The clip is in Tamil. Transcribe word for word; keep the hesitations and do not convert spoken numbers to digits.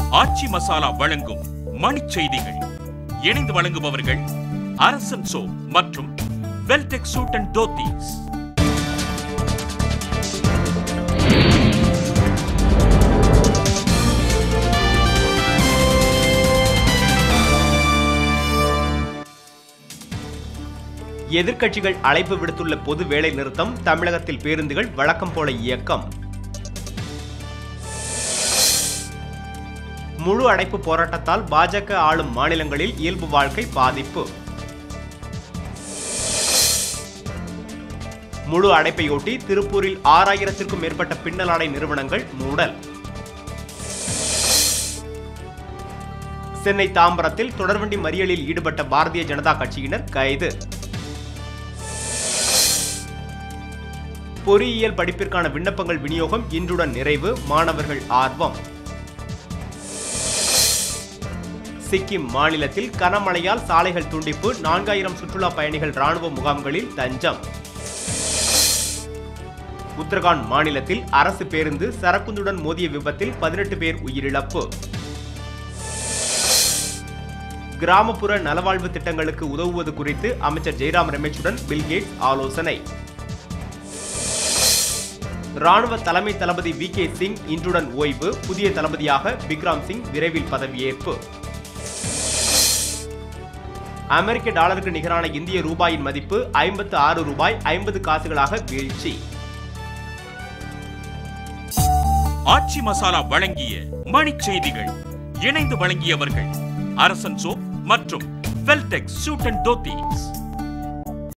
ஆச்சி மசாலா வழங்கும் மணிச் செய்திகள். இணைந்து வழங்குபவர்கள் அரசன் சோ மற்றும் வெல்டெக் சூட் அண்ட் தோத்தீஸ். எதிர்க்கட்சிகள் அழைப்பு விடுத்துள்ள பொது வேலை நிறுத்தம். தமிழகத்தில் பேருந்துகள் வழக்கம் போல இயக்கம். முழு அடைப்பு போராட்டத்தால் பாஜக ஆளும் மாநிலங்களில் இயல்பு வாழ்க்கை பாதிப்பு. முழு அடைப்பையொட்டி திருப்பூரில் ஆறாயிரத்திற்கும் மேற்பட்ட பின்னலாடை நிறுவனங்கள் மூடல். சென்னை தாம்பரத்தில் தொடர்வண்டி மறியலில் ஈடுபட்ட பாரதிய ஜனதா கட்சியினர் கைது. பொறியியல் படிப்பிற்கான விண்ணப்பங்கள் விநியோகம் இன்றுடன் நிறைவு. மாணவர்கள் ஆர்வம். சிக்கிம் மாநிலத்தில் கனமழையால் சாலைகள் துண்டிப்பு. நான்காயிரம் சுற்றுலா பயணிகள் ராணுவ முகாம்களில் தஞ்சம். உத்தரகாண்ட் மாநிலத்தில் அரசு பேருந்து சரக்குந்துடன் மோதிய விபத்தில் பதினெட்டு பேர் உயிரிழப்பு. கிராமப்புற நலவாழ்வு திட்டங்களுக்கு உதவுவது குறித்து அமைச்சர் ஜெய்ராம் ரமேஷுடன் பில்கேட்ஸ் ஆலோசனை. ராணுவ தலைமை தளபதி வி கே சிங் இன்றுடன் ஓய்வு. புதிய தளபதியாக பிக்ராம் சிங் விரைவில் பதவியேற்பு. அமெரிக்க டாலருக்கு நிகரான இந்திய ரூபாயின் மதிப்பு ஐம்பத்து ஆறு ரூபாய் ஐம்பது காசுகளாக வீழ்ச்சி. ஆச்சி மசாலா வழங்கிய மணிச் செய்திகள். இணைந்து வழங்கியவர்கள் அரசன் சோ மற்றும் வெல்டெக் சூட் அண்ட் தோத்தீஸ்.